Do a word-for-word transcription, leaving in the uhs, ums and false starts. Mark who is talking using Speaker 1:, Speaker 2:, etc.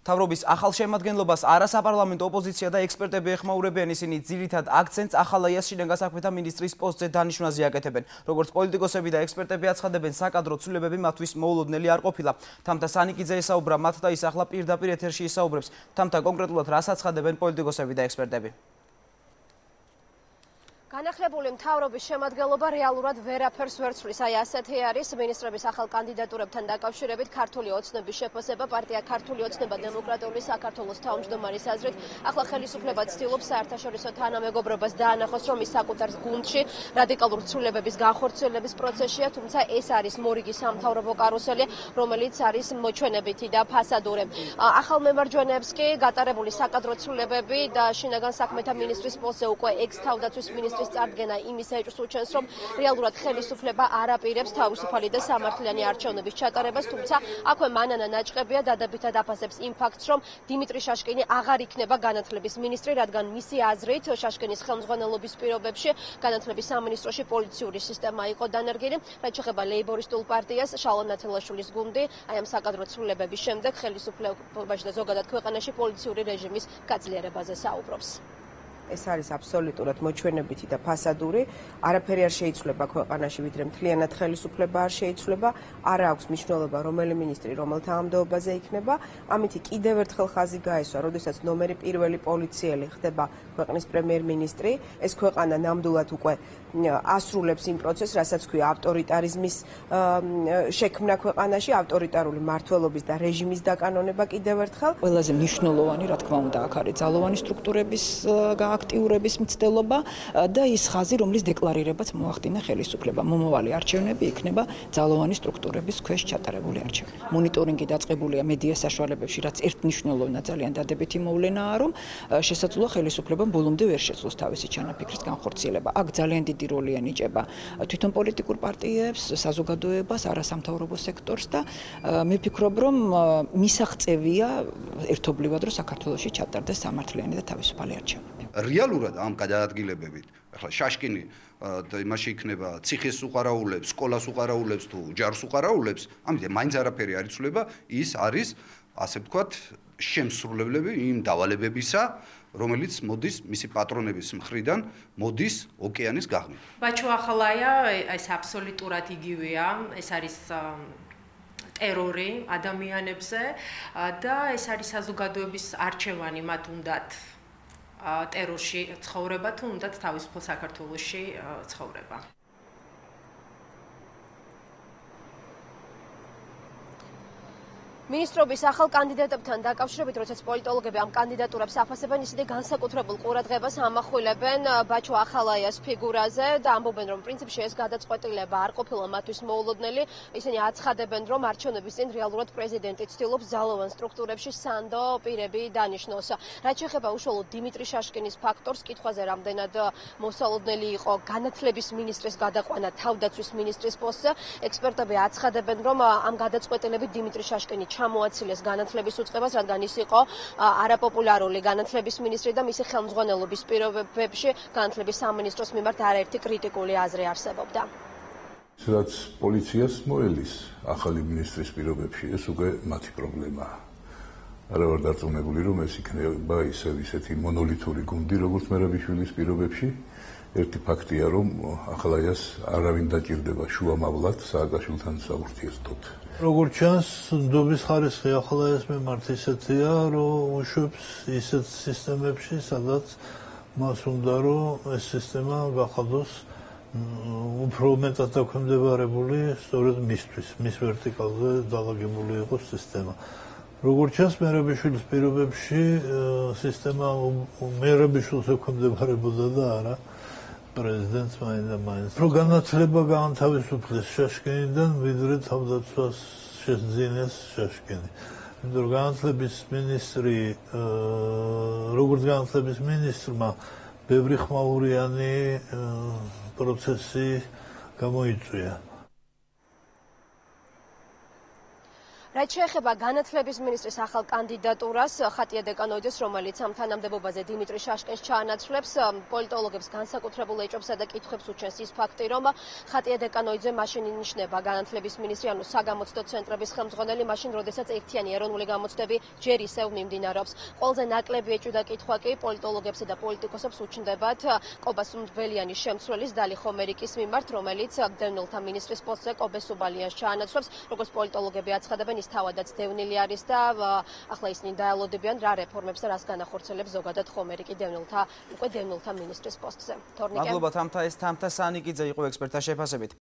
Speaker 1: მთავრობის ახალ შემადგენლობას არასაპარლამენტო ოპოზიცია და ექსპერტები ეხმაურებიან, ისინი ძირითად აქცენტს ახალაიას შინაგან საქმეთა მინისტრის პოსტზე დანიშვნაზე აკეთებენ. Როგორც პოლიტიკოსები და ექსპერტები აცხადებენ, საკადრო ცვლილებები მათთვის მოულოდნელი არ ყოფილა. თამთა სანიკიძე ესაუბრა მათ და ის ახლა პირდაპირ ეთერში ისაუბრებს. თამთა კონკრეტულად რას აცხადებენ პოლიტიკოსები და ექსპერტები?
Speaker 2: განახლებული მთავრობის შემადგენლობა რეალურად ვერაფერს ვერ ცვლის. აი ასეთი არის მინისტრების ახალ კანდიდატურებთან დაკავშირებით ქართული ოცნების შეფასება. პარტია ქართული ოცნება დემოკრატიული საქართველოს თავმჯდომარის აზრით, ახლა ხელისუფლება ცდილობს საერთაშორისო თანამეგობრობას დაანახოს, რომ ის საკუთარ გუნდში რადიკალურ ცვლილებების განხორციელების პროცესია, თუმცა ეს არის მორიგი სამთავრობო კარუსელი, რომელიც არის მოჩვენებითი და ფასადური. ახალ მემარჯვენეებს კი გატარებული საკადრო ცვლილებები და შინაგან საქმეთა მინისტრის პოსტზე უკვე ექს-თავდაცვის მინისტრის წარდგენა იმის ეჭვს უჩენს, რომ რეალურად ხელისუფლება არ აპირებს თავისუფალი და სამართლიანი არჩევნების ჩატარებას, თუმცა აქვე მანანა ნაჭყებია დადებითად აფასებს იმ ფაქტს, რომ დიმიტრი შაშკინი აღარ იქნება განათლების მინისტრი, რადგან მისი აზრით შაშკინის ხელმძღვანელობის პირობებში განათლების სამინისტროში პოლიციური სისტემა იყო დანერგილი. რაც შეეხება ლეიბორისტულ პარტიას, შალომ ნათელაშვილის გუნდი აი ამ საკადრო ცვლილებების შემდეგ ხელისუფლებაში და ზოგადად ქვეყანაში პოლიციური რეჟიმის გაძლიერებაზე საუბრობს.
Speaker 3: ეს არის აბსოლუტურად მოჩვენებითი და ფასადური. არაფერი არ შეიცვლება ქვეყანაში, ვიდრე მთლიანად ხელისუფლება არ შეიცვლება. არ აქვს მნიშვნელობა, რომელი მინისტრი რომელ თანამდებობაზე იქნება. ამითი კიდევ ერთხელ ხაზი გაესვა, როდესაც ნომერი პირველი პოლიციელი ხდება ქვეყნის პრემიერ-მინისტრი. ეს ქვეყანა ნამდვილად უკვე ასრულებს იმ პროცესს, რასაც ქვია ავტორიტარიზმის შექმნა ქვეყანაში, ავტორიტარული მმართველობის და რეჟიმის დაკანონება კიდევ ერთხელ.
Speaker 4: ყველაზე მნიშვნელოვანი, რა თქმა უნდა, აქ არის ძალოვანი სტრუქტურების აქტიურების მცდელობა და ის ხაზი, რომლის დეკლარირებაც მოახდინა ხელისუფლება. მომავალი არჩევნები იქნება ძალოვანი სტრუქტურების ქვეშ ჩატარებული არჩევნები. მონიტორინგი დაწყებულია მედია საშუალებებში, რაც ერთმნიშვნელოვნად ძალიან დადებითი მოვლენაა, რომ შესაძლოა ხელისუფლებამ ბოლომდე ვერ შეძლოს თავისი ჩანაფიქრის განხორციელება. აქ ძალიან დიდი როლი ენიჭება თვითონ პოლიტიკურ პარტიებს, საზოგადოებას, არასამთავრობო სექტორს და მე ვფიქრობ, რომ მისაღწევია ერთობლივად, რომ საქართველოში ჩატარდეს სამართლიანი და თავისუფალი არჩევნები.
Speaker 5: რეალურად ამ გადაადგილებებით ახლა შაშკინი იმაში იქნება ციხეს უყარაულებს, სკოლას უყარაულებს თუ ჯარს უყარაულებს, ამიტომ მაინც არაფერი არ იცვლება, ის არის ასე ვთქვათ შემსრულებლები იმ დავალებებისა, რომელიც მოდის მისი პატრონების მხრიდან, მოდის ოკეანის გაღმით.
Speaker 6: ბაჩო ახალაია ეს აბსოლუტურად იგივეა, ეს არის ტერორი ადამიანებზე და ეს არის საზოგადოების არჩევანი მათ უნდათ ტერორში ცხოვრება თუ უნდათ თავისუფალ საქართველოში ცხოვრება.
Speaker 2: მინისტრობის ახალ კანდიდატებთან დაკავშირებით, როდესაც პოლიტოლოგები ამ კანდიდატურებს აფასებენ, ისინი განსაკუთრებულ ყურადღებას ამახვილებენ ბაჩო ახალაიას ფიგურაზე და ამბობენ, რომ პრინციპში ეს გადაწყვეტილება არ ყოფილა მათთვის მოულოდნელი. ისინი აცხადებენ, რომ არჩევნების წინ რეალურად პრეზიდენტი ცდილობს ძალოვან სტრუქტურებში სანდო პირები დანიშნოს. რაც შეეხება უშუალოდ დიმიტრი შაშკინის ფაქტორს, კითხვაზე რამდენად მოსალოდნელი იყო განათლების მინისტრის გადაყვანა თავდაცვის მინისტრის პოსტზე, ექსპერტები აცხადებენ, რომ ამ გადაწყვეტილებით დიმიტრი შაშკინი ჩამოაცილეს განათლების უწყებას, რადგან ის იყო არაპოპულარული განათლების მინისტრი და მისი ხელმძღვანელობის პირობებში განათლების სამინისტროს მიმართ არაერთი კრიტიკული აზრი არსებობდა.
Speaker 7: რაც პოლიციას მოელის ახალი მინისტრის პირობებში, ეს უკვე მათი პრობლემაა. არა ვარ დარწმუნებული, რომ ეს იქნება ისევ ისეთი მონოლითური გუნდი, როგორც მერაბიშვილის პირობებში. ერთი ფაქტია, რომ ახალაიას არავინ დაჭირდება შუამავლად სააკაშვილთან საურთიერთოდ.
Speaker 8: როგორც ჩანს, ნდობის ხარისხი ახალაიას მიმართ ისეთია, რომ უშვებს ისეთ სისტემებში, სადაც მას უნდა, რომ ეს სისტემა გახადოს უფრო მეტად დაქვემდებარებული სწორედ მისთვის, მის ვერტიკალზე დალაგებული იყოს სისტემა. როგორც ჩანს, მერაბიშვილის პირობებში სისტემა მერაბიშვილს ექვემდებარებოდა და არა პრეზიდენტს მაინც და მაინც. რო განათლება გაანთავისუფლეს შაშკინიდან, ვიდრე თავდაცვას შეძინეს შაშკინი. იმიტომ რომ განათლების მინისტრი, როგორც განათლების მინისტრმა, ბევრი ხმაურიანი პროცესი გამოიწვია.
Speaker 2: რაც შეეხება განათლების მინისტრის ახალ კანდიდატურას, ხატია დეკანოიძეს, რომელიც ამ თანამდებობაზე დიმიტრი შაშკინს ჩაანაცვლებს, პოლიტოლოგებს განსაკუთრებულ ეჭვებსა და კითხვებს უჩენს ის ფაქტი, რომ ხატია დეკანოიძე მაშინ ინიშნება განათლების მინისტრი, ანუ საგამოცდო ცენტრების ხელმძღვანელი, მაშინ, როდესაც ერთიანი ეროვნული გამოცდები ჯერ ისევ მიმდინარეობს. ყველაზე ნაკლები ეჭვი და კითხვა კი პოლიტოლოგებსა და პოლიტიკოსებს უჩნდებათ კობა სუნდბელიანის შემცვლელის დალი ხომერიკის მიმართ, რომელიც დევნილთა მინისტრის პოსტზე კობე სუბალიანს ჩაანაცვლებს, როგორც პოლიტოლოგები აცხადებენ, ის თავადაც დევნილი არის და ახლა ისინი დაელოდებიან რა რეფორმებს და რას განახორციელებს ზოგადად ხომერიკი დევნილთა უკვე დევნილთა მინისტრის პოსტზე. თორნიკე.
Speaker 1: მადლობა თამთა ეს თამთა სანიკიძე იყო ექსპერტთა შეფასებით.